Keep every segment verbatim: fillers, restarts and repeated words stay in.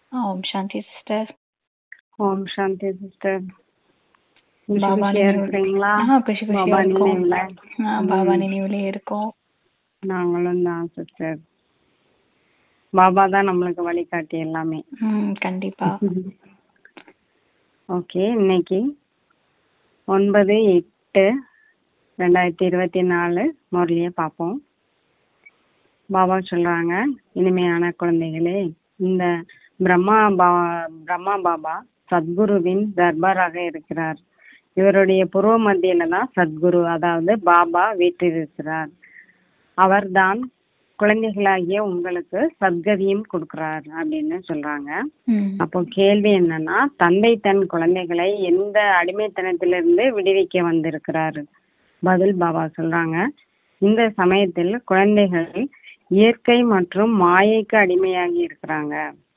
ஓம் சாந்தி சிஸ்டர். ஓம் சாந்தி சிஸ்டர். பாபா இருக்கிறீங்களா? குஷி குஷியா பாபா இருக்கோம். நினைவுல ஆ, பாபா நினைவுல இருக்கோம். நாங்களும் தான் சிஸ்டர். பாபா தான் நம்மளுக்கு வழிகாட்டி எல்லாமே. ம் கண்டிப்பா. ஓகே, இன்னைக்கு ஒன்பது எட்டு ரெண்டாயிரத்தி இருபத்தி நாலு முரளியை பார்ப்போம். பாபா சொல்றாங்க, இனிமையான குழந்தைகளே, இந்த பிரம்மா பா பிரம்மா பாபா சத்குருவின் தர்பாராக இருக்கிறார். இவருடைய பூர்வ மத்தியில தான் சத்குரு, அதாவது பாபா வீற்றிருக்கிறார். அவர்தான் குழந்தைகளாகிய உங்களுக்கு சத்கதியும் கொடுக்கிறார் அப்படின்னு சொல்றாங்க. ம், அப்போ கேள்வி என்னன்னா, தந்தை தன் குழந்தைகளை எந்த அடிமைத்தனத்திலிருந்து விடுவிக்க வந்திருக்கிறாரு? பதில் பாபா சொல்றாங்க, இந்த சமயத்தில் குழந்தைகள் இயற்கை மற்றும் மாயைக்கு அடிமையாகி இருக்கிறாங்க.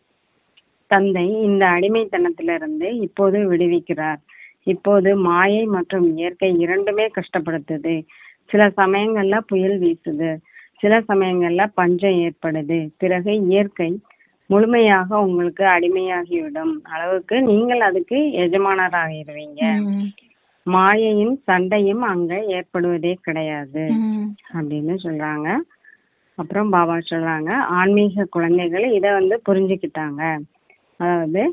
தந்தை இந்த அடிமைத்தனத்திலிருந்து இப்போது விடுவிக்கிறார். இப்போது மாயை மற்றும் இயற்கை இரண்டுமே கஷ்டப்படுத்துது. சில சமயங்கள்ல புயல் வீசுது, சில சமயங்கள்ல பஞ்சம் ஏற்படுது. பிறகு இயற்கை முழுமையாக உங்களுக்கு அடிமையாகிவிடும் அளவுக்கு நீங்கள் அதுக்கு எஜமானராகிடுவீங்க. ம், மாயையின் சண்டையும் அங்க ஏற்படுவதே கிடையாது ம், அப்படின்னு சொல்றாங்க. அப்புறம் பாபா சொல்றாங்க, ஆன்மீக குழந்தைகள் இத வந்து புரிஞ்சுக்கிட்டாங்க. அதாவது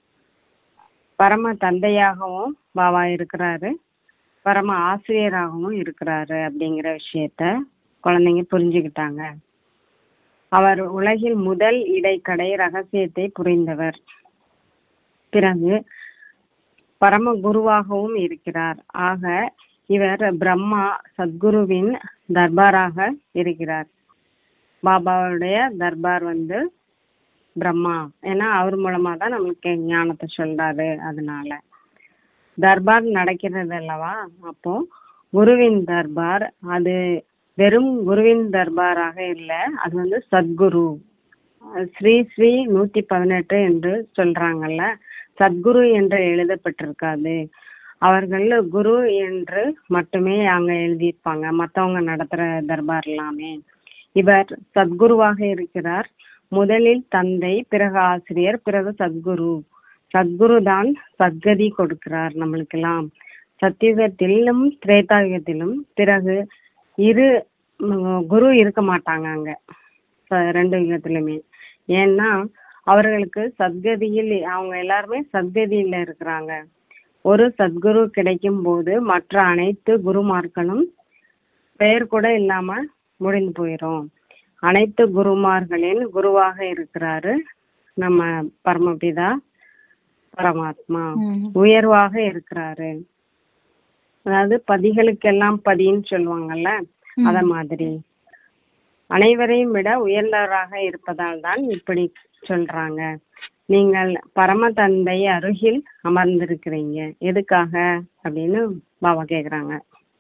பரம தந்தையாகவும் பாபா இருக்கிறாரு, பரம ஆசிரியராகவும் இருக்கிறாரு அப்படிங்கிற விஷயத்த குழந்தைங்க புரிஞ்சுக்கிட்டாங்க. அவர் உலகில் முதல் இடைக்கடை ரகசியத்தை புரிந்தவர். பிறகு பரம குருவாகவும் இருக்கிறார். ஆக இவர் பிரம்மா சத்குருவின் தர்பாராக இருக்கிறார். பாபாவுடைய தர்பார் வந்து பிரம்மா, ஏன்னா அவர் மூலமா தான் நம்மளுக்கு ஞானத்தை சொல்றாரு. அதனால தர்பார் நடக்கிறது அல்லவா. அப்போ குருவின் தர்பார் அது வெறும் குருவின் தர்பாராக இல்லை, அது வந்து சத்குரு. ஸ்ரீ ஸ்ரீ நூத்தி பதினெட்டு என்று சொல்றாங்கல்ல, சத்குரு என்று எழுதப்பட்டிருக்காது. அவர்கள் குரு என்று மட்டுமே அங்க எழுதியிருப்பாங்க, மற்றவங்க நடத்துற தர்பார் எல்லாமே. இவர் சத்குருவாக இருக்கிறார். முதலில் தந்தை, பிறகு ஆசிரியர், பிறகு சத்குரு. சத்குரு தான் சத்கதி கொடுக்கிறார் நம்மளுக்கெல்லாம், சத்தியுகத்திலும் திரேதாயுகத்திலும். பிறகு இரு குரு இருக்க மாட்டாங்க அங்க ரெண்டு யுகத்திலுமே. ஏன்னா அவர்களுக்கு சத்கதியில், அவங்க எல்லாருமே சத்கதியில இருக்கிறாங்க. ஒரு சத்குரு கிடைக்கும் போது மற்ற அனைத்து குருமார்களும் பெயர் கூட இல்லாம முடிந்து போயிரும். அனைத்து குருமார்களின் குருவாக இருக்கிறாரு நம்ம பரமபிதா பரமாத்மா. உயர்வாக இருக்கிறாரு. அதாவது பதிகளுக்கெல்லாம் பதின்னு சொல்லுவாங்கல்ல, அத மாதிரி அனைவரையும் விட உயர்ந்தவராக இருப்பதால் தான் இப்படி சொல்றாங்க. நீங்கள் பரம தந்தை அருகில் அமர்ந்திருக்கிறீங்க, எதுக்காக அப்படின்னு பாபா கேக்குறாங்க.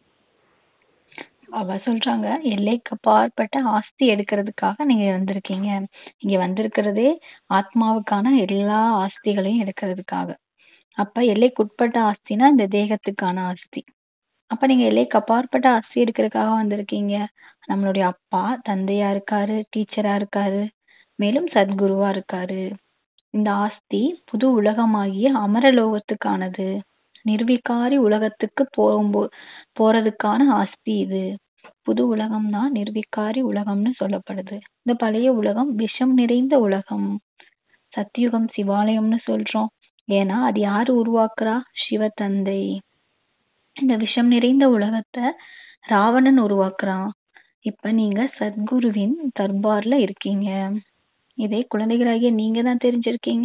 பாபா சொல்றாங்க, எல்லைக்கு அப்பாற்பட்ட ஆஸ்தி எடுக்கிறதுக்காக நீங்க வந்திருக்கீங்க. இங்க வந்திருக்கிறதே ஆத்மாவுக்கான எல்லா ஆஸ்திகளையும் எடுக்கிறதுக்காக. அப்ப எல்லைக்குட்பட்ட ஆஸ்தினா இந்த தேகத்துக்கான ஆஸ்தி. அப்ப நீங்க எல்லைக்கு அப்பாற்பட்ட ஆஸ்தி எடுக்கிறதுக்காக வந்திருக்கீங்க. நம்மளுடைய அப்பா தந்தையா இருக்காரு, டீச்சரா இருக்காரு, மேலும் சத்குருவா இருக்காரு. இந்த ஆஸ்தி புது உலகமாகிய அமரலோகத்துக்கானது. நிர்விகாரி உலகத்துக்கு போகும்போ போறதுக்கான ஆஸ்தி இது. புது உலகம் தான் நிர்விகாரி உலகம்னு சொல்லப்படுது. இந்த பழைய உலகம் விஷம் நிறைந்த உலகம். சத்தியுகம் சிவாலயம்னு சொல்றோம். ஏன்னா அது யாரு உருவாக்குறா? சிவ தந்தை. இந்த விஷம் நிறைந்த உலகத்தை ராவணன் உருவாக்குறான். இப்ப நீங்க சத்குருவின் தர்பார்ல இருக்கீங்க. இதே குழந்தைகளாகிய நீங்க தான் தெரிஞ்சிருக்கீங்க.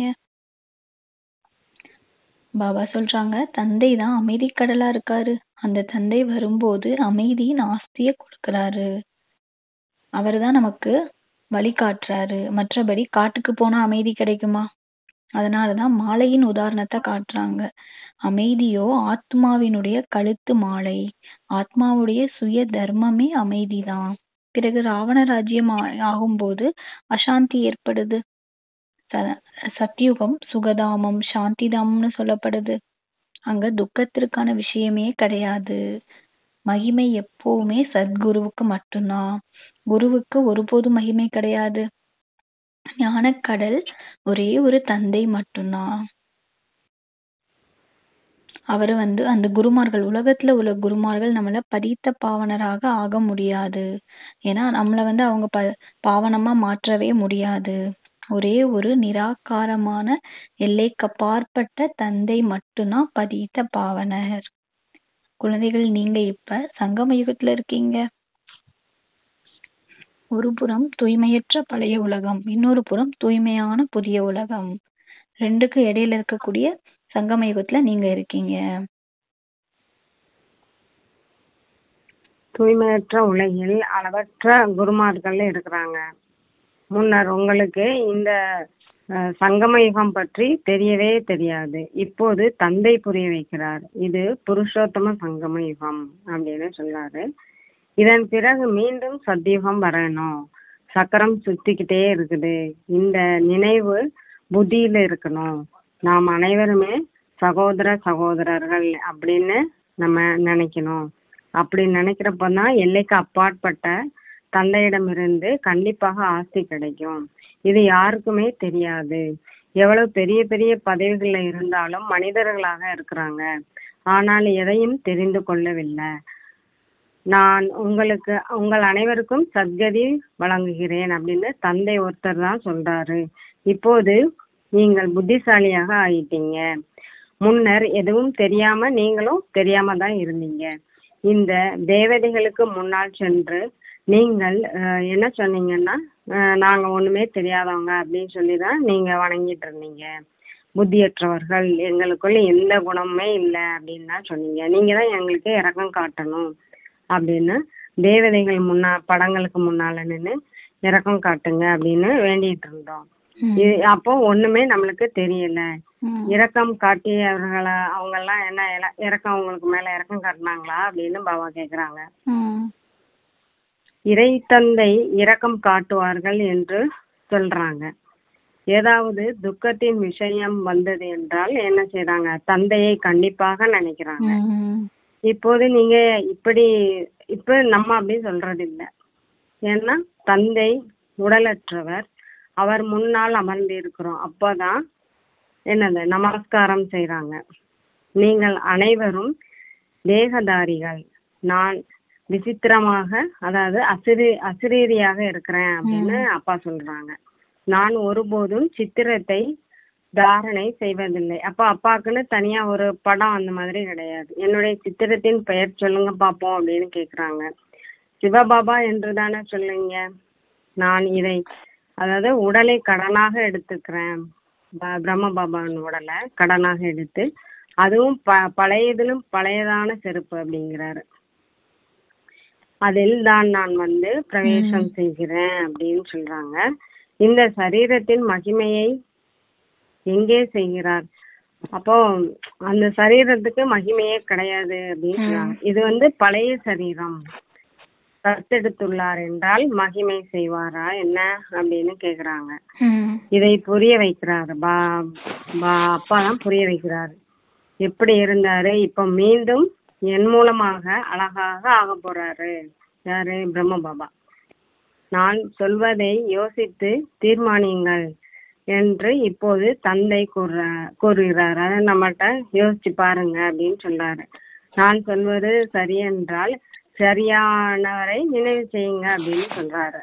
பாபா சொல்றாங்க, தந்தை தான் அமைதி கடலா இருக்காரு. அந்த தந்தை வரும்போது அமைதியின் ஆஸ்திய கொடுக்கறாரு. அவர் தான் நமக்கு வழி காட்டுறாரு. மற்றபடி காட்டுக்கு போனா அமைதி கிடைக்குமா? அதனாலதான் மாலையின் உதாரணத்தை காட்டுறாங்க. அமைதியோ ஆத்மாவினுடைய கழுத்து மாலை. ஆத்மாவுடைய சுய தர்மமே அமைதிதான். பிறகு ராவண ராஜ்யம் ஆகும்போது அசாந்தி ஏற்படுது. சத்தியுகம் சுகதாமம் சாந்திதாமம்னு சொல்லப்படுது. அங்க துக்கத்திற்கான விஷயமே கிடையாது. மகிமை எப்பவுமே சத்குருவுக்கு மட்டும்தான். குருவுக்கு ஒருபோதும் மகிமை கிடையாது. ஞானக்கடல் ஒரே ஒரு தந்தை மட்டும்தான். அவர் வந்து அந்த குருமார்கள், உலகத்துல உள்ள குருமார்கள் நம்மள பதித்த பாவனராக ஆக முடியாது. ஏன்னா நம்மள வந்து அவங்க ப பாவனமா மாற்றவே முடியாது. ஒரே ஒரு நிராகாரமான எல்லைக்கப்பாற்பட்ட தந்தை மட்டும்தான் பதித்த பாவனர். குழந்தைகள், நீங்க இப்ப சங்கம யுகத்துல இருக்கீங்க. ஒரு புறம் தூய்மையற்ற பழைய உலகம், இன்னொரு புறம் தூய்மையான புதிய உலகம். ரெண்டுக்கு இடையில இருக்கக்கூடிய சங்கம யுகத்துல நீங்க இருக்கீங்க. தூய்மையற்ற உலகில் அளவற்ற குருமார்கள் இருக்கிறாங்க. முன்னர் உங்களுக்கு இந்த அஹ், சங்கம யுகம் பற்றி தெரியவே தெரியாது. இப்போது தந்தை புரிய வைக்கிறார். இது புருஷோத்தம சங்கம யுகம் அப்படின்னு சொல்றாரு. இதன் பிறகு மீண்டும் சத்தியுகம் வரணும். சக்கரம் சுத்திக்கிட்டே இருக்குது. இந்த நினைவு புத்தியில இருக்கணும். நாம் அனைவருமே சகோதர சகோதரர்கள் அப்படின்னு நம்ம நினைக்கணும். அப்படி நினைக்கிறப்பதான் எல்லைக்கு அப்பாற்பட்ட தந்தையிடமிருந்து கண்டிப்பாக ஆஸ்தி கிடைக்கும். இது யாருக்குமே தெரியாது. எவ்வளவு பெரிய பெரிய பதவிகள்ல இருந்தாலும் மனிதர்களாக இருக்கிறாங்க. ஆனால் எதையும் தெரிந்து கொள்ளவில்லை. நான் உங்களுக்கு உங்கள் அனைவருக்கும் சத்கதி வழங்குகிறேன் அப்படின்னு தந்தை ஒருத்தர் தான் சொல்றாரு. இப்போது நீங்கள் புத்திசாலியாக ஆயிட்டீங்க. முன்னர் எதுவும் தெரியாம நீங்களும் தெரியாம தான் இருந்தீங்க. இந்த தேவதைகளுக்கு முன்னால் சென்று நீங்கள் அஹ், என்ன சொன்னீங்கன்னா அஹ், நாங்க ஒண்ணுமே தெரியாதவங்க அப்படின்னு சொல்லிதான் நீங்க வணங்கிட்டு இருந்தீங்க. புத்தியற்றவர்கள், எங்களுக்குள்ள எந்த குணமுமே இல்லை அப்படின்னு தான் சொன்னீங்க. நீங்க தான் எங்களுக்கு இரக்கம் காட்டணும் அப்படின்னு தேவதைகள் முன்னா படங்களுக்கு முன்னால நின்று இரக்கம் காட்டுங்க அப்படின்னு வேண்டிட்டு இருந்தோம். இது அப்போ ஒண்ணுமே நம்மளுக்கு தெரியல. இரக்கம் காட்டியவர்களை அவங்க எல்லாம் என்ன இல- இரக்கம் அவங்களுக்கு மேல இரக்கம் காட்டினாங்களா அப்படின்னு பாபா கேக்குறாங்க. இறை தந்தை இரக்கம் காட்டுவார்கள் என்று சொல்றாங்க. ஏதாவது துக்கத்தின் விஷயம் வந்தது என்றால் என்ன செய்றாங்க? தந்தையை கண்டிப்பாக நினைக்கிறாங்க. இப்போது நீங்க இப்படி இப்ப நம்ம அப்படி சொல்றது இல்ல. ஏன்னா தந்தை உடலற்றவர், அவர் முன்னால் அமர்ந்து இருக்கிறோம். அப்பதான் என்னது நமஸ்காரம் செய்றாங்க. நீங்கள் அனைவரும் தேகதாரிகள். நான் விசித்திரமாக, அதாவது அசிரி அசிரீரியாக இருக்கிறேன் அப்படின்னு அப்பா சொல்றாங்க. நான் ஒருபோதும் சித்திரத்தை தாரணை செய்வதில்லை. அப்ப அப்பாக்குன்னு தனியா ஒரு படம் அந்த மாதிரி கிடையாது. என்னுடைய சித்திரத்தின் பெயர் சொல்லுங்க பாப்போம் அப்படின்னு கேக்குறாங்க. சிவபாபா என்று தானே சொல்லுங்க. நான் இதை, அதாவது உடலை கடனாக எடுத்துக்கிறேன். ப- பிரம்ம பாபாவின் உடலை கடனாக எடுத்து, அதுவும் ப பழையதிலும் பழையதான செருப்பு அப்படிங்கிறாரு. அதில் தான் நான் வந்து பிரவேசம் செய்கிறேன் அப்படின்னு சொல்றாங்க. இந்த சரீரத்தின் மகிமையை எங்கே செய்கிறார்? அப்போ அந்த சரீரத்துக்கு மகிமையே கிடையாது அப்படின்னு சொல்றாங்க. இது வந்து பழைய சரீரம். தத்தெடுத்துள்ளார் என்றால் மகிமை செய்வாரா என்ன அப்படின்னு கேக்குறாங்க. இதை புரிய வைக்கிறாரு பா பா அப்பா தான் புரிய வைக்கிறாரு. எப்படி இருந்தாரு, இப்ப மீண்டும் என் மூலமாக அழகாக ஆக போறாரு. யாரு? பிரம்ம பாபா. நான் சொல்வதை யோசித்து தீர்மானியுங்கள் என்று இப்போது தந்தை கூற கூறுகிறார். அதை நம்மகிட்ட யோசிச்சு பாருங்க அப்படின்னு சொல்றாரு. நான் சொல்வது சரி என்றால் சரியானவரை நினைவு செய்யுங்க அப்படின்னு சொல்றாரு.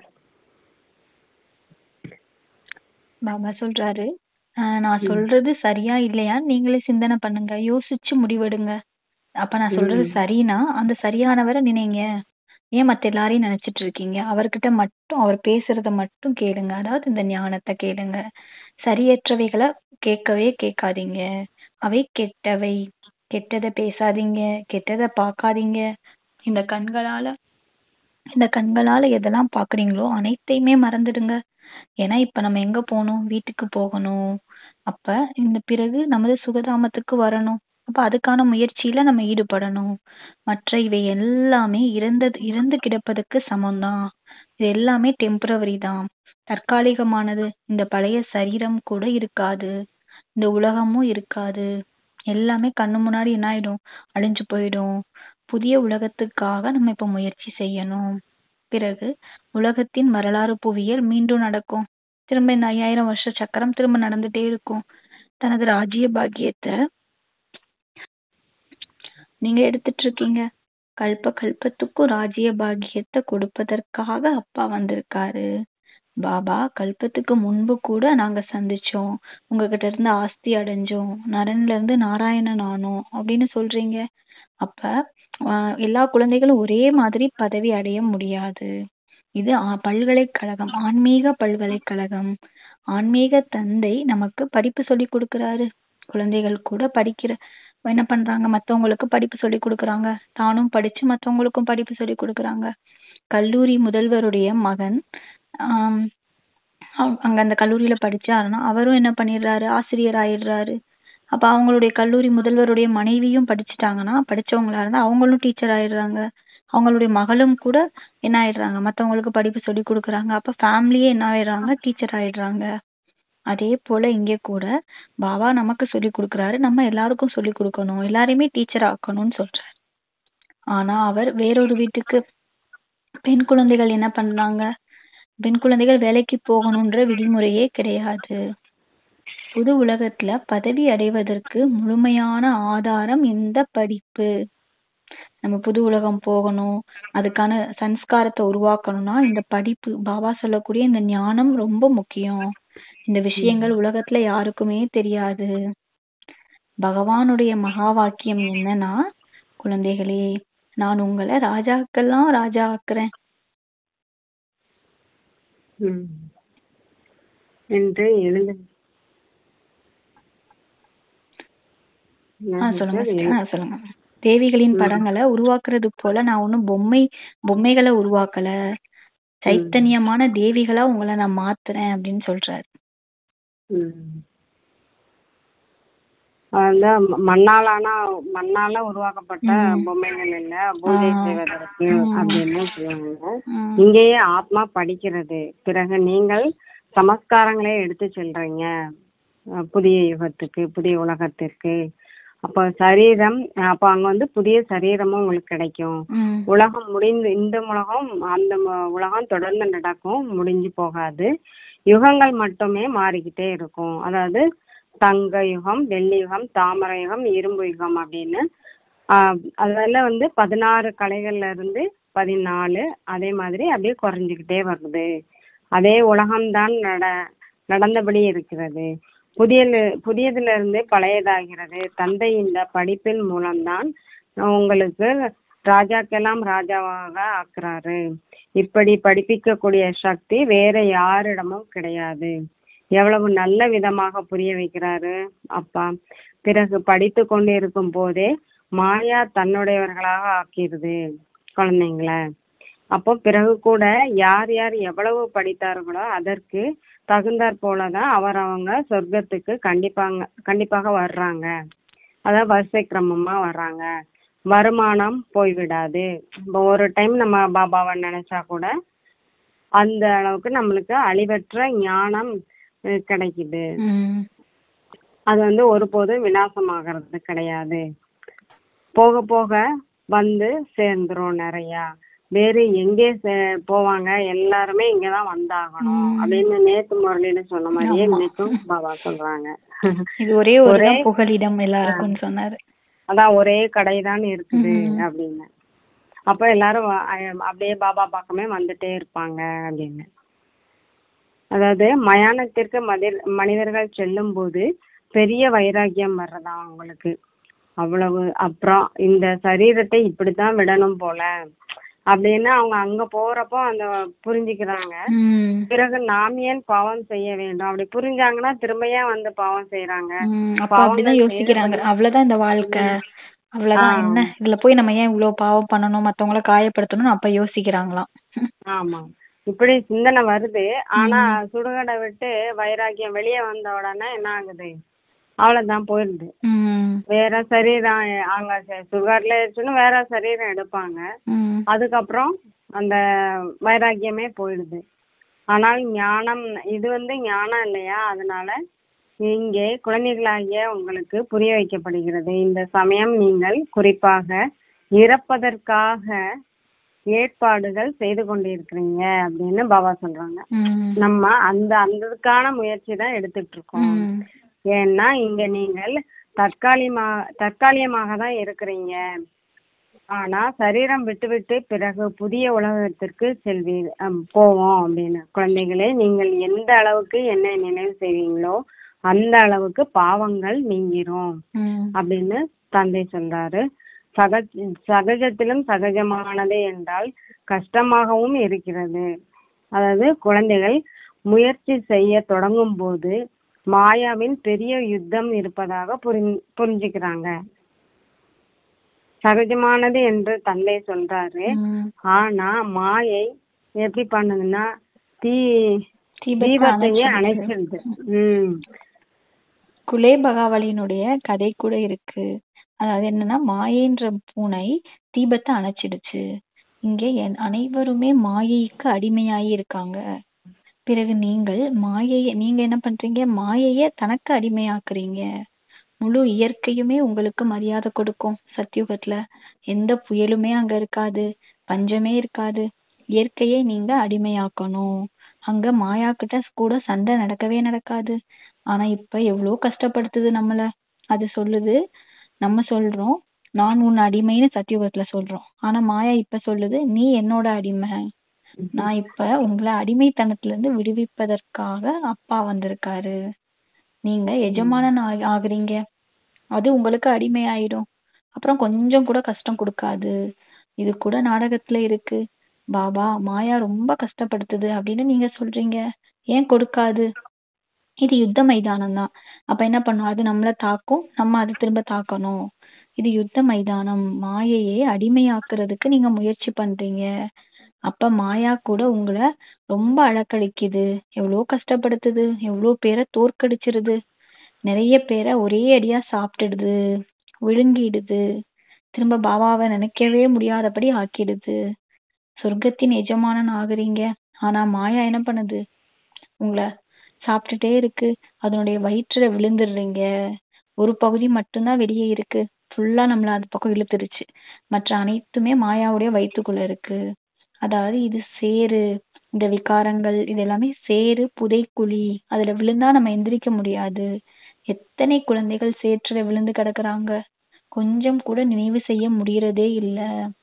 பாபா சொல்றாரு, ஆஹ் நான் சொல்றது சரியா இல்லையா நீங்களே சிந்தனை பண்ணுங்க, யோசிச்சு முடிவெடுங்க. அப்ப நான் சொல்றது சரினா அந்த சரியானவரை நினைங்க. ஏன் மத்த எல்லாரையும் நினைச்சிட்டு இருக்கீங்க? அவர்கிட்ட மட்டும், அவர் பேசுறத மட்டும் கேளுங்க. அதாவது இந்த ஞானத்தை கேளுங்க. சரியற்றவைகளை கேட்கவே கேட்காதீங்க. அவை கெட்டவை. கெட்டதை பேசாதீங்க, கெட்டதை பார்க்காதீங்க. இந்த கண்களால இந்த கண்களால எதெல்லாம் பாக்குறீங்களோ அனைத்தையுமே மறந்துடுங்க. ஏன்னா இப்ப நம்ம எங்க போகணும்? வீட்டுக்கு போகணும். அப்ப இந்த பிறகு நமது சுகதாமத்துக்கு வரணும். அப்ப அதுக்கான முயற்சியில நம்ம ஈடுபடணும். மற்ற இவை எல்லாமே இறந்தது இறந்து கிடப்பதற்கு சமம்தான். இது எல்லாமே டெம்பரவரி தான், தற்காலிகமானது. இந்த பழைய சரீரம் கூட இருக்காது, இந்த உலகமும் இருக்காது. எல்லாமே கண்ணு முன்னாடி என்ன ஆயிடும்? அழிஞ்சு போயிடும். புதிய உலகத்துக்காக நம்ம இப்ப முயற்சி செய்யணும். பிறகு உலகத்தின் வரலாறு புவியியல் மீண்டும் நடக்கும். திரும்ப இந்த ஐயாயிரம் வருஷ சக்கரம் திரும்ப நடந்துட்டே இருக்கும். தனது ராஜ்ய பாக்கியத்தை நீங்க எடுத்துட்டு இருக்கீங்க. கல்ப கல்பத்துக்கும் ராஜ்ய பாக்கியத்தை கொடுப்பதற்காக அப்பா வந்திருக்காரு. பாபா கல்பத்துக்கு முன்பு கூட நாங்க சந்திச்சோம், உங்ககிட்ட இருந்து ஆஸ்தி அடைஞ்சோம், நரன்ல இருந்து நாராயணன் ஆனோம் அப்படின்னு சொல்றீங்க. அப்ப ஆஹ் எல்லா குழந்தைகளும் ஒரே மாதிரி பதவி அடைய முடியாது. இது ஆ- பல்கலைக்கழகம், ஆன்மீக பல்கலைக்கழகம். ஆன்மீக தந்தை நமக்கு படிப்பு சொல்லி கொடுக்கறாரு. குழந்தைகள் கூட படிக்கிற என்ன பண்றாங்க, மத்தவங்களுக்கு படிப்பு சொல்லி கொடுக்கறாங்க, தானும் படிச்சு மத்தவங்களுக்கும் படிப்பு சொல்லி கொடுக்கறாங்க. கல்லூரி முதல்வருடைய மகன் ஆஹ் அவ- அங்க அந்த கல்லூரியில படிச்சாருன்னா அவரும் என்ன பண்ணிடுறாரு, ஆசிரியர் ஆயிடுறாரு. அப்ப அவங்களுடைய கல்லூரி முதல்வருடைய மனைவியும் படிச்சுட்டாங்கன்னா, படிச்சவங்களா இருந்தா அவங்களும் டீச்சர் ஆயிடுறாங்க. அவங்களுடைய மகளும் கூட என்ன ஆயிடுறாங்க, மத்தவங்களுக்கு படிப்பு சொல்லி கொடுக்கறாங்க. அப்ப ஃபேமிலியே என்ன ஆயிடுறாங்க, டீச்சர் ஆயிடுறாங்க. அதே போல இங்க கூட பாபா நமக்கு சொல்லி கொடுக்கறாரு, நம்ம எல்லாருக்கும் சொல்லி கொடுக்கணும், எல்லாரையுமே டீச்சர் ஆக்கணும்னு சொல்றாரு. ஆனா அவர் வேறொரு வீட்டுக்கு பெண் குழந்தைகள் என்ன பண்றாங்க, பெண் குழந்தைகள் வேலைக்கு போகணும்ன்ற விதிமுறையே கிடையாது. புது உலகத்துல பதவி அடைவதற்கு முழுமையான ஆதாரம் இந்த படிப்பு. நம்ம புது உலகம் போகணும், அதுக்கான சன்ஸ்காரத்தை உருவாக்கணும்னா இந்த படிப்பு, பாபா சொல்லக்கூடிய இந்த ஞானம் ரொம்ப முக்கியம். இந்த விஷயங்கள் உலகத்துல யாருக்குமே தெரியாது. பகவானுடைய மகா வாக்கியம் என்னன்னா, குழந்தைகளே நான் உங்களை ராஜாக்கெல்லாம் ராஜா ஆக்குறேன் ம். என்று எழுது ஆஹ் சொல்லுங்க ஆஹ் சொல்லுங்க. தேவிகளின் படங்களை உருவாக்குறது போல நான் ஒண்ணும் பொம்மை பொம்மைகளை உருவாக்கல, சைத்தன்யமான தேவிகளா உங்களை நான் மாத்துறேன் அப்படின்னு சொல்றாரு. ம். அந்த மண்ணாலான மண்ணால உருவாக்கப்பட்ட ம். பொம்மைகள் இல்ல, பூஜை ஆ. செய்வதற்கு ம். அப்படின்னு சொல்லுவாங்க. ம். இங்கேயே ஆத்மா படிக்கிறது. பிறகு நீங்கள் சமஸ்காரங்களை எடுத்து செல்றீங்க அஹ் புதிய யுகத்துக்கு, புதிய உலகத்திற்கு. அப்ப சரீரம், அப்ப அங்க வந்து புதிய சரீரமும் உங்களுக்கு கிடைக்கும். ம். உலகம் முடிந்து, இந்த உலகம் அந்த ம- உலகம் தொடர்ந்து நடக்கும், முடிஞ்சு போகாது. யுகங்கள் மட்டுமே மாறிக்கிட்டே இருக்கும். அதாவது தங்க யுகம், வெள்ளி யுகம், தாமரை யுகம், இரும்பு யுகம் அப்படின்னு. ஆஹ் அதுல வந்து பதினாறு கலைகள்ல இருந்து பதினாலு, அதே மாதிரி அப்படியே குறைஞ்சுக்கிட்டே வருது. அதே உலகம்தான் நட நடந்தபடி இருக்கிறது. புதிய புதியதுல இருந்து பழையதாகிறது. தந்தை இந்த படிப்பின் மூலம்தான் உங்களுக்கு ராஜாக்கெல்லாம் ராஜாவாக ஆக்குறாரு. இப்படி படிப்பிக்கக்கூடிய சக்தி வேற யாரிடமும் கிடையாது. எவ்வளவு நல்ல விதமாக புரிய வைக்கிறாரு அப்பா. பிறகு படித்து கொண்டு இருக்கும் போதே மாயா தன்னுடையவர்களாக ஆக்கிடுது குழந்தைங்களை. அப்போ பிறகு கூட யார் யார் எவ்வளவு படித்தார்களோ அதற்கு தகுந்தாற் போலதான் அவர் அவங்க சொர்க்கத்துக்கு கண்டிப்பாங்க கண்டிப்பாக வர்றாங்க. அதாவது வரிசை கிரமமா வர்றாங்க. வருமானம் போய்விடாது. இப்போ ஒரு டைம் நம்ம பாபாவை நினைச்சா கூட அந்த அளவுக்கு நம்மளுக்கு அழிவற்ற ஞானம் அஹ், கிடைக்குது. ம். அது வந்து ஒருபோதும் விநாசமாகிறது கிடையாது. போக போக வந்து சேர்ந்துரும் நிறையா. வேறு எங்கே சே- போவாங்க, எல்லாருமே இங்கதான் வந்தாகணும் ம். அப்படின்னு நேத்து முரளின்னு சொன்ன மாதிரியே ஆமா. இன்னைக்கும் பாபா சொல்றாங்க. இது ஒரே ஒரு ஒரே புகலிடம் எல்லாருக்கும் சொன்னாரு. அதான் ஒரே கடைதான் இருக்குது ம். அப்படின்னு. அப்ப எல்லாரும் வ- அஹ் அப்படியே பாபா பக்கமே வந்துட்டே இருப்பாங்க அப்படின்னு. அதாவது மயானத்திற்கு மதிர் மனிதர்கள் செல்லும் போது பெரிய வைராக்கியம் வர்றதா அவங்களுக்கு. அவ்வளவு அப்புறம் இந்த சரீரத்தை இப்படித்தான் விடணும் போல அப்படின்னு அவங்க அங்க போறப்போ அந்த புரிஞ்சுக்கிறாங்க. ம். பிறகு நாம் ஏன் பாவம் செய்ய வேண்டும், அப்படி புரிஞ்சாங்கன்னா திரும்ப ஏன் வந்து பாவம் செய்யறாங்க. ம். அப்ப அப்படிதான் யோசிக்கிறாங்க. அவ்வளவுதான் இந்த வாழ்க்கை, அவ்வளவுதான், ஆ. என்ன இதுல போய் நம்ம ஏன் இவ்வளவு பாவம் பண்ணணும், மத்தவங்கள காயப்படுத்தணும்னு அப்ப யோசிக்கிறாங்களாம். ஆமா, இப்படி சிந்தனை வருது. ஆனா சுடுகாடை விட்டு வைராக்கியம் வெளியே வந்த உடனே என்ன ஆகுது, அவ்வளவுதான் போயிருது. ம். வேற சரீரம் அங்க ச- சுடுகாட்டுல இருந்துச்சுன்னு வேற சரீரம் எடுப்பாங்க. ம். அதுக்கப்புறம் அந்த வைராக்கியமே போயிடுது. ஆனால் ஞானம் இது வந்து ஞானம் இல்லையா, அதனால இங்கே குழந்தைகளாகிய உங்களுக்கு புரிய வைக்கப்படுகிறது. இந்த சமயம் நீங்கள் குறிப்பாக இறப்பதற்காக ஏற்பாடுகள் செய்து கொண்டிருக்கிறீங்க அப்படின்னு பாபா சொல்றாங்க. ம். நம்ம அந்த அந்ததுக்கான முயற்சி தான் எடுத்துட்டு இருக்கோம். ம். ஏன்னா இங்க நீங்கள் தற்காலிகமா தற்காலிகமாக தான் இருக்கிறீங்க. ஆனா சரீரம் விட்டு விட்டு பிறகு புதிய உலகத்திற்கு செல்வீர் அம், போவோம் அப்படின்னு. குழந்தைகளே, நீங்கள் எந்த அளவுக்கு என்னை நினைவு செய்வீங்களோ அந்த அளவுக்கு பாவங்கள் நீங்கிரும் ம். அப்படின்னு தந்தை சொல்றாரு. சக சகஜத்திலும் சகஜமானது என்றால் கஷ்டமாகவும் இருக்கிறது. அதாவது குழந்தைகள் முயற்சி செய்ய தொடங்கும் போது மாயாவின் பெரிய யுத்தம் இருப்பதாக புரிஞ் புரிஞ்சுக்கிறாங்க. சகஜமானது என்று தந்தை சொல்றாரு. ம். ஆனா மாயை எப்படி பண்ணுதுன்னா தீ தீபத்தை தீபத்தையே அணைச்சிடுது. அணைச்சிருது. உம் குலே பகாவலியினுடைய கதை கூட இருக்கு. அதாவது என்னன்னா, மாயைன்ற பூனை தீபத்தை அணைச்சிடுச்சு. இங்கே என் அனைவருமே மாயைக்கு அடிமையாயி இருக்காங்க. பிறகு நீங்கள் மாயைய நீங்க என்ன பண்றீங்க? மாயைய தனக்கு அடிமையாக்குறீங்க. முழு இயற்கையுமே உங்களுக்கு மரியாதை கொடுக்கும். சத்தியுகத்துல எந்த புயலுமே அங்க இருக்காது, பஞ்சமே இருக்காது. இயற்கையை நீங்க அடிமையாக்கணும். அங்க மாயா கிட்ட கூட சண்டை நடக்கவே நடக்காது. ஆனா இப்ப எவ்வளவு கஷ்டப்படுத்துது நம்மள. அது சொல்லுது, நம்ம சொல்றோம் நான் உன் அடிமைன்னு சத்தியுகத்துல சொல்றோம். ஆனா மாயா இப்ப சொல்லுது, நீ என்னோட அடிமை. நான் இப்ப உங்களை அடிமைத்தனத்துல இருந்து விடுவிப்பதற்காக அப்பா வந்திருக்காரு. நீங்க எஜமானன் ஆ- ஆகுறீங்க. அது உங்களுக்கு அடிமை ஆயிடும். அப்புறம் கொஞ்சம் கூட கஷ்டம் கொடுக்காது. இது கூட நாடகத்துல இருக்கு. பாபா மாயா ரொம்ப கஷ்டப்படுத்துது அப்படின்னு நீங்க சொல்றீங்க. ஏன் கொடுக்காது? இது யுத்த மைதானம் தான். அப்ப என்ன பண்ணும்? அது நம்மள தாக்கும், நம்ம அது திரும்ப தாக்கணும். இது யுத்த மைதானம். மாயையை அடிமையாக்குறதுக்கு நீங்க முயற்சி பண்றீங்க. அப்ப மாயா கூட உங்களை ரொம்ப அழக்களிக்குது, எவ்வளவு கஷ்டப்படுத்துது, எவ்வளவு பேரை தோற்கடிச்சிருது, நிறைய பேரை ஒரே அடியா சாப்பிட்டுடுது, விழுங்கிடுது, திரும்ப பாபாவை நினைக்கவே முடியாதபடி ஆக்கிடுது. சொர்க்கத்தின் எஜமானன் ஆகுறீங்க. ஆனா மாயா என்ன பண்ணுது? உங்களை சாப்பிட்டுட்டே இருக்கு. அதனுடைய வயிற்றுல விழுந்துடுறீங்க. ஒரு பகுதி மட்டும்தான் வெளியே இருக்கு. ஃபுல்லா நம்மள அது பக்கம் இழுத்துருச்சு. மற்ற அனைத்துமே மாயாவுடைய வயிற்றுக்குள்ள இருக்கு. அதாவது இது சேரு, இந்த விகாரங்கள் இது எல்லாமே சேரு, புதைக்குழி. அதுல விழுந்தா நம்ம எந்திரிக்க முடியாது. எத்தனை குழந்தைகள் சேற்றுல விழுந்து கிடக்குறாங்க. கொஞ்சம் கூட நினைவு செய்ய முடியறதே இல்ல.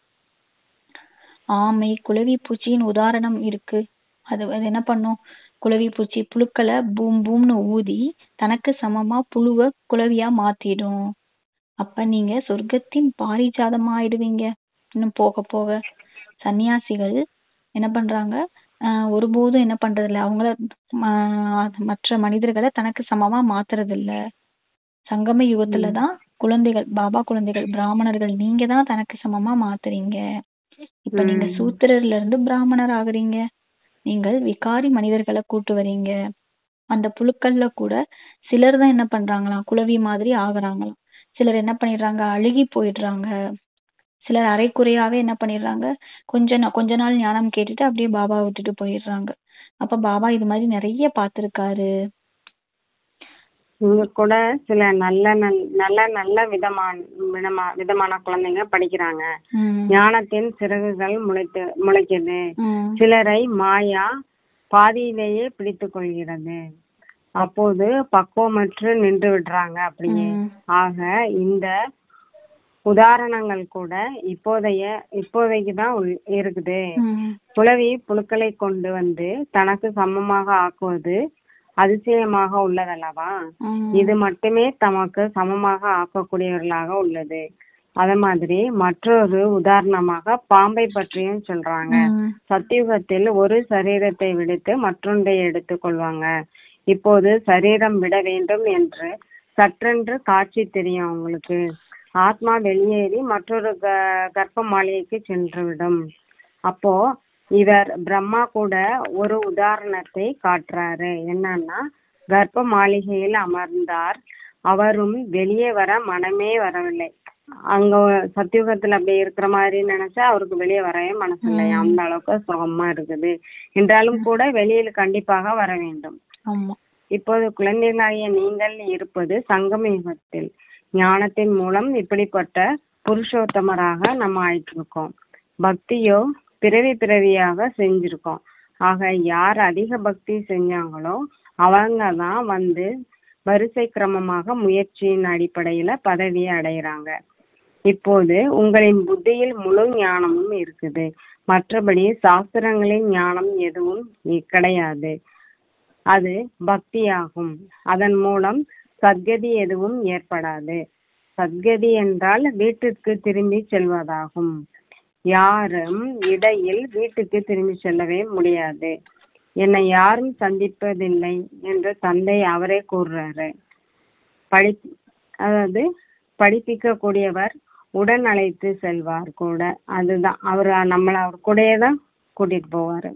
ஆமை, குளவி பூச்சியின் உதாரணம் இருக்கு. அது அது என்ன பண்ணும்? குளவி பூச்சி புழுக்களை பூம் பூம்னு ஊதி தனக்கு சமமா புழுவ குளவியா மாத்திடும். அப்ப நீங்க சொர்க்கத்தின் பாரிஜாதமா ஆயிடுவீங்க. இன்னும் போக போக சன்னியாசிகள் என்ன பண்றாங்க? ஆஹ் ஒருபோதும் என்ன பண்றது இல்ல, அவங்கள ஆஹ் மற்ற மனிதர்களை தனக்கு சமமா மாத்துறது இல்ல. சங்கம யுகத்துலதான் குழந்தைகள், பாபா குழந்தைகள், பிராமணர்கள் நீங்க தான் தனக்கு சமமா மாத்துறீங்க. இப்ப நீங்க உம் சூத்திரர்ல இருந்து பிராமணர் ஆகுறீங்க. நீங்கள் விகாரி மனிதர்களை கூட்டு வரீங்க. அந்த புழுக்கள்ல கூட சிலர் தான் என்ன பண்றாங்களாம், குளவி மாதிரி ஆகுறாங்களாம். சிலர் என்ன பண்ணிடுறாங்க? அழுகி போயிடுறாங்க. சிலர் அரைக்குறையாவே என்ன பண்ணிடுறாங்க? கொஞ்ச நா- கொஞ்ச நாள் ஞானம் கேட்டுட்டு அப்படியே பாபா விட்டுட்டு போயிடுறாங்க. அப்ப பாபா இது மாதிரி நிறைய பார்த்திருக்காரு. இங்க கூட சில நல்ல நல்- நல்ல நல்ல விதமான விதமா விதமான குழந்தைங்க படிக்கிறாங்க. உம் ஞானத்தின் சிறகுகள் முளைத்து முளைக்குது. உம் சிலரை மாயா பாதியிலேயே பிடித்து கொள்கிறது. அப்போது பக்குவமற்று நின்று விடுறாங்க அப்படியே. உம் ஆக இந்த உதாரணங்கள் கூட இப்போதைய இப்போதைக்கு தான் உள்- இருக்குது. உம் குளவி புழுக்களை கொண்டு வந்து தனக்கு சமமாக ஆக்குவது அதிசயமாக உள்ளதல்லவா? உம் இது மட்டுமே தமக்கு சமமாக ஆக்கக்கூடியவர்களாக உள்ளது. அத மாதிரி மற்றொரு உதாரணமாக பாம்பை பற்றியும் சொல்றாங்க. உம் சத்தியுகத்தில் ஒரு சரீரத்தை விடுத்து மற்றொன்றை எடுத்துக் கொள்வாங்க. இப்போது சரீரம் விட வேண்டும் என்று சற்றென்று காட்சி தெரியும் அவங்களுக்கு. ஆத்மா வெளியேறி மற்றொரு க- கர்ப்ப மாளிகைக்கு சென்றுவிடும். அப்போ இவர் பிரம்மா கூட ஒரு உதாரணத்தை காட்டுறாரு. என்னன்னா, கர்ப்ப மாளிகையில் அமர்ந்தார். அவரும் வெளியே வர மனமே வரவில்லை. அங்க சத்தியுகத்துல அப்படி இருக்கிற மாதிரி நினைச்சா அவருக்கு வெளியே வரவே மனசு இல்லை. அந்த அளவுக்கு சுகமா இருக்குது. என்றாலும் கூட வெளியில் கண்டிப்பாக வர வேண்டும். ஆமா. இப்போது குழந்தைகளாகிய நீங்கள் இருப்பது சங்கம யுகத்தில். ஞானத்தின் மூலம் இப்படிப்பட்ட புருஷோத்தமராக நம்ம ஆயிட்டு இருக்கோம். பக்தியோ பிறவி பிறவியாக செஞ்சிருக்கோம். ஆக யார் அதிக பக்தி செஞ்சாங்களோ அவங்க தான் வந்து வரிசை கிரமமாக முயற்சியின் அடிப்படையில பதவியை அடைகிறாங்க. இப்போது உங்களின் புத்தியில் முழு ஞானமும் இருக்குது. மற்றபடி சாஸ்திரங்களின் ஞானம் எதுவும் கிடையாது. அது பக்தியாகும். அதன் மூலம் சத்கதி எதுவும் ஏற்படாது. சத்கதி என்றால் வீட்டிற்கு திரும்பி செல்வதாகும். யாரும் இடையில் வீட்டுக்கு திரும்பி செல்லவே முடியாது. என்னை யாரும் சந்திப்பதில்லை என்று தந்தை அவரே கூறுறாரு. படி அதாவது படிப்பிக்க கூடியவர் உடன் அழைத்து செல்வார் கூட. அதுதான் அவர் நம்மள அவர் கூடயே தான் கூட்டிட்டு போவாரு.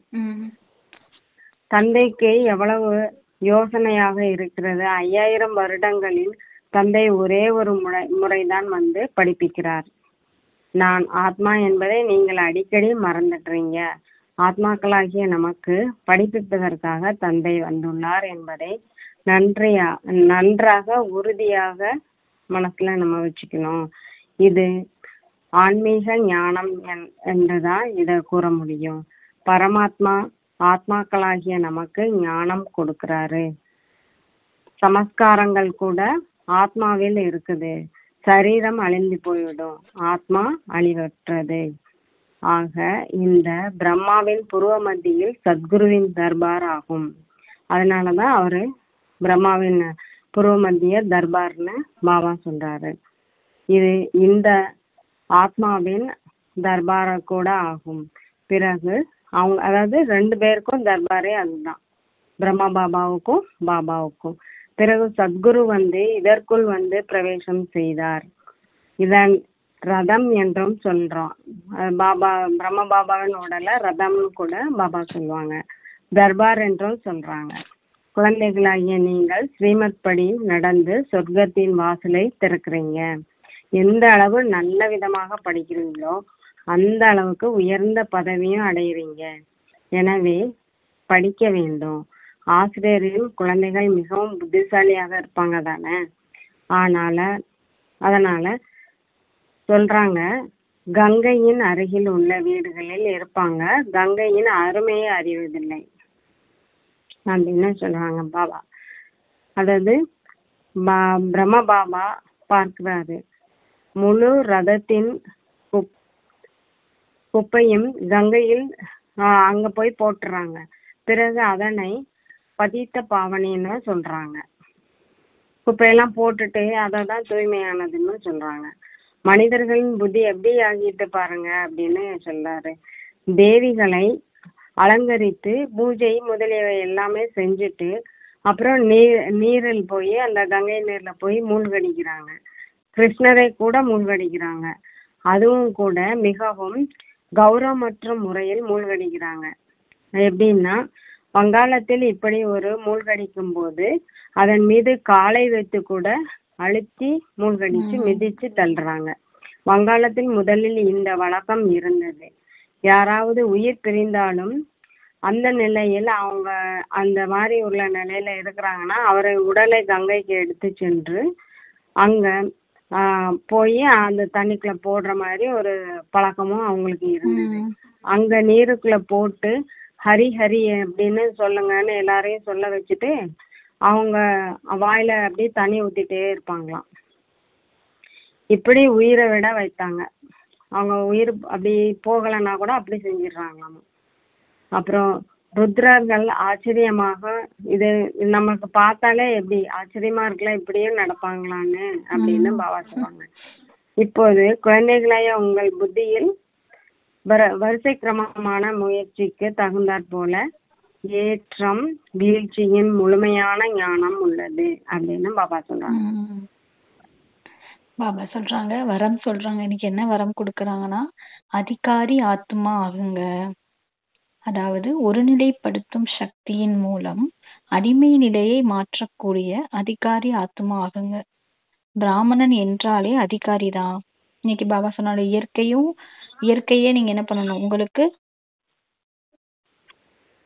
தந்தைக்கு எவ்வளவு யோசனையாக இருக்கிறது. ஐயாயிரம் வருடங்களில் தந்தை ஒரே ஒரு முறை முறைதான் வந்து படிப்பிக்கிறார். நான் ஆத்மா என்பதை நீங்கள் அடிக்கடி மறந்துடுறீங்க. ஆத்மாக்களாகிய நமக்கு படிப்பிப்பதற்காக தந்தை வந்துள்ளார் என்பதை நன்றியா நன்றாக உறுதியாக மனசுல நம்ம வச்சுக்கணும். இது ஆன்மீக ஞானம் என்றுதான் இத கூற முடியும். பரமாத்மா ஆத்மாக்களாகிய நமக்கு ஞானம் கொடுக்கிறாரு. சமஸ்காரங்கள் கூட ஆத்மாவில் இருக்குது. சரீரம் அழிந்து போய்விடும், ஆத்மா அழிவற்றது. ஆக இந்த பிரம்மாவின் புருவ மத்தியில் சத்குருவின் தர்பார் ஆகும். அதனாலதான் அவரு பிரம்மாவின் புருவ மத்திய தர்பார்னு பாபா சொல்றாரு. இது இந்த ஆத்மாவின் தர்பார கூட ஆகும். பிறகு அவங்க அதாவது ரெண்டு பேருக்கும் தர்பாரே அதுதான், பிரம்மா பாபாவுக்கும் பாபாவுக்கும். பிறகு சத்குரு வந்து இதற்குள் வந்து பிரவேசம் செய்தார். இதன் ரதம் என்றும் சொல்றோம். பாபா பிரம்ம பாபாவின் உடல ரதம்னு கூட பாபா சொல்லுவாங்க. தர்பார் என்றும் சொல்றாங்க. குழந்தைகளாகிய நீங்கள் ஸ்ரீமத் படி நடந்து சொர்க்கத்தின் வாசலை திறக்கிறீங்க. எந்த அளவு நல்ல விதமாக படிக்கிறீங்களோ அந்த அளவுக்கு உயர்ந்த பதவியும் அடைகிறீங்க. எனவே படிக்க வேண்டும். ஆசிரியரின் குழந்தைகள் மிகவும் புத்திசாலியாக இருப்பாங்க தானே. ஆனால அதனால சொல்றாங்க, கங்கையின் அருகில் உள்ள வீடுகளில் இருப்பாங்க, கங்கையின் அருமையை அறிவதில்லை அப்படின்னு சொல்றாங்க பாபா. அதாவது பிரம்ம பாபா பார்க்கிறாரு, முழு ரதத்தின் குப்பையும் கங்கையில் அங்க போய் போட்டுறாங்க. பிறகு அதனை பதித்த பாவனைன்னு சொல்றாங்க. குப்பையெல்லாம் போட்டுட்டு அதை தான் தூய்மையானதுன்னு சொல்றாங்க. மனிதர்களின் புத்தி எப்படி ஆகிட்டு பாருங்க அப்படின்னு சொல்றாரு. தேவிகளை அலங்கரித்து பூஜை முதலியவை எல்லாமே செஞ்சுட்டு அப்புறம் நீர் நீரில் போய் அந்த கங்கை நீர்ல போய் மூழ்கடிக்கிறாங்க. கிருஷ்ணரை கூட மூழ்கடிக்கிறாங்க. அதுவும் கூட மிகவும் கௌரவமற்ற முறையில் மூழ்கடிக்கிறாங்க. எப்படின்னா, வங்காளத்தில் இப்படி ஒரு மூழ்கடிக்கும் போது அதன் மீது காலை வைத்து கூட அழுத்தி மூழ்கடிச்சு மிதிச்சு தள்ளுறாங்க. வங்காளத்தில் முதலில் இந்த வழக்கம் இருந்தது. யாராவது உயிர் பிரிந்தாலும் அந்த நிலையில் அவங்க அந்த மாதிரி உள்ள நிலையில இருக்கிறாங்கன்னா அவரை உடலை கங்கைக்கு எடுத்து சென்று அங்க ஆஹ் போய் அந்த தண்ணிக்குள்ள போடுற மாதிரி ஒரு பழக்கமும் அவங்களுக்கு இருந்தது. அங்க நீருக்குள்ள போட்டு ஹரி ஹரி அப்படின்னு சொல்லுங்கன்னு எல்லாரையும் சொல்ல வச்சுட்டு அவங்க வாயில அப்படியே தண்ணி ஊத்திட்டே இருப்பாங்களாம். இப்படி உயிரை விட வைத்தாங்க. அவங்க உயிர் அப்படி போகலைன்னா கூட அப்படி செஞ்சிடுறாங்களாம். அப்புறம் ருத்ரர்கள் ஆச்சரியமாக, இது நமக்கு பார்த்தாலே எப்படி ஆச்சரியமா இருக்குல்ல, இப்படியே நடப்பாங்களான்னு அப்படின்னு பாபா சொல்லுவாங்க. இப்போது குழந்தைகளைய உங்கள் புத்தியில் வரிசை கிரமமான முயற்சிக்கு தகுந்தாற் போல ஏற்றம் வீழ்ச்சியின் முழுமையான ஞானம் உள்ளது அப்படின்னு பாபா சொல்றாங்க. பாபா சொல்றாங்க வரம் சொல்றாங்க. இன்னைக்கு என்ன வரம் கொடுக்கறாங்கன்னா, அதிகாரி ஆத்மா ஆகுங்க. அதாவது ஒருநிலைப்படுத்தும் சக்தியின் மூலம் அடிமை நிலையை மாற்றக்கூடிய அதிகாரி ஆத்மா ஆகுங்க. பிராமணன் என்றாலே அதிகாரி தான். இன்னைக்கு பாபா சொன்னால இயற்கையும் இயற்கையே நீங்க என்ன பண்ணணும், உங்களுக்கு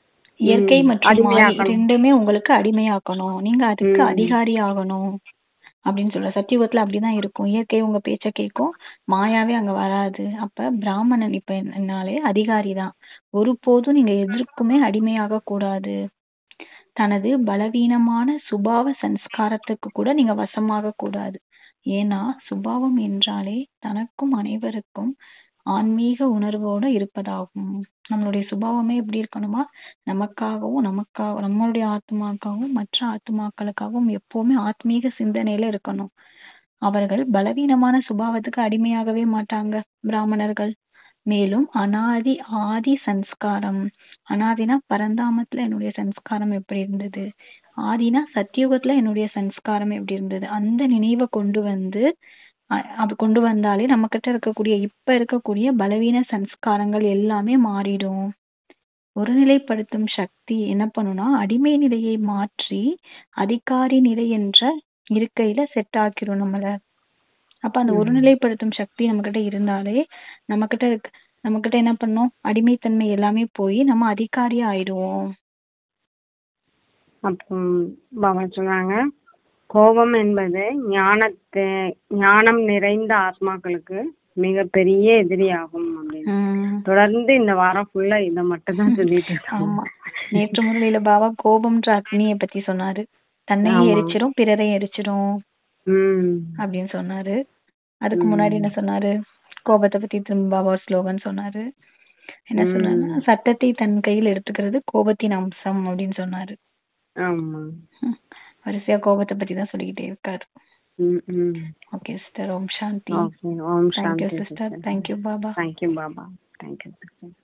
இயற்கை மற்றும் மாயை ரெண்டுமே உங்களுக்கு அடிமையாக்கணும். நீங்க அதுக்கு அதிகாரி ஆகணும். அப்படின்னு சொல்ற. சத்தியுகத்துல அப்படிதான் இருக்கும். இயற்கை உங்க பேச்ச கேட்கும், மாயாவே அங்க வராது. அப்ப பிராமணன் இப்ப என்னாலே அதிகாரி தான். ஒருபோதும் நீங்க எதற்குமே அடிமையாக கூடாது. தனது பலவீனமான சுபாவ சன்ஸ்காரத்துக்கு கூட நீங்க வசமாக கூடாது. ஏன்னா சுபாவம் என்றாலே தனக்கும் அனைவருக்கும் ஆன்மீக உணர்வோட இருப்பதாகும். நம்மளுடைய சுபாவமே எப்படி இருக்கணுமா, நமக்காகவும் நமக்காக நம்மளுடைய ஆத்மாக்காகவும் மற்ற ஆத்மாக்களுக்காகவும் எப்பவுமே ஆத்மீக சிந்தனையில இருக்கணும். அவர்கள் பலவீனமான சுபாவத்துக்கு அடிமையாகவே மாட்டாங்க பிராமணர்கள். மேலும் அனாதி ஆதி சன்ஸ்காரம், அனாதினா பரந்தாமத்துல என்னுடைய சன்ஸ்காரம் எப்படி இருந்தது, ஆதினா சத்தியுகத்துல என்னுடைய சன்ஸ்காரம் எப்படி இருந்தது, அந்த நினைவை கொண்டு வந்து அப்ப கொண்டு வந்தாலே நம்ம கிட்ட இருக்கக்கூடிய இப்ப இருக்கக்கூடிய பலவீன சன்ஸ்காரங்கள் எல்லாமே மாறிடும். ஒருநிலைப்படுத்தும் சக்தி என்ன பண்ணுனா அடிமை நிலையை மாற்றி அதிகாரி நிலை என்ற இருக்கையில செட் ஆக்கிரும் நம்மள. அப்ப அந்த ஒருநிலைப்படுத்தும் சக்தி நம்ம கிட்ட இருந்தாலே நம்ம கிட்ட இருக்கு நம்ம கிட்ட என்ன பண்ணும், அடிமைத்தன்மை எல்லாமே போய் நம்ம அதிகாரியா ஆயிடுவோம். அப்போ பாபா சொல்றாங்க, கோபம் என்பது ஞானத்தை ஞானம் நிறைந்த ஆத்மாக்களுக்கு மிக பெரிய எதிரியாகும் அப்படின்னு தொடர்ந்து இந்த வாரம் ஃபுல்லா இத மட்டும் தான் சொல்லிட்டு ஆமா. நேற்று முறையில பாபா கோபம்ன்ற அக்னியை பத்தி சொன்னாரு. தன்னையும் எரிச்சிடும் பிறரையும் எரிச்சிடும் அப்படின்னு சொன்னாரு. அதுக்கு முன்னாடி என்ன சொன்னாரு, கோபத்தை பத்தி திரும்ப பாபா ஸ்லோகன் சொன்னாரு. என்ன சொன்னாரு, சட்டத்தை தன் கையில் எடுத்துக்கிறது கோபத்தின் அம்சம் அப்படின்னு சொன்னாரு. வரிசையா கோபத்தை பத்தி தான் சொல்லிக்கிட்டே இருக்காரு. ஓகே சிஸ்டர், ஓம் சாந்தி. ஓம் சாந்தி sister. Thank you Baba. Thank you Baba. Thank you.